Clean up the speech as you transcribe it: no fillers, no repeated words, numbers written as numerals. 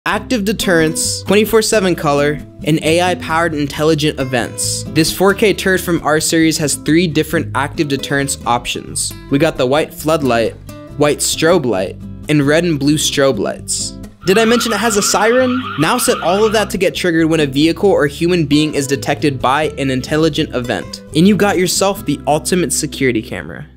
active deterrence, 24/7 color, and AI-powered intelligent events. This 4K turret from our series has 3 different active deterrence options. We got the white floodlight, white strobe light, and red and blue strobe lights. Did I mention it has a siren? Now set all of that to get triggered when a vehicle or human being is detected by an intelligent event. And you got yourself the ultimate security camera.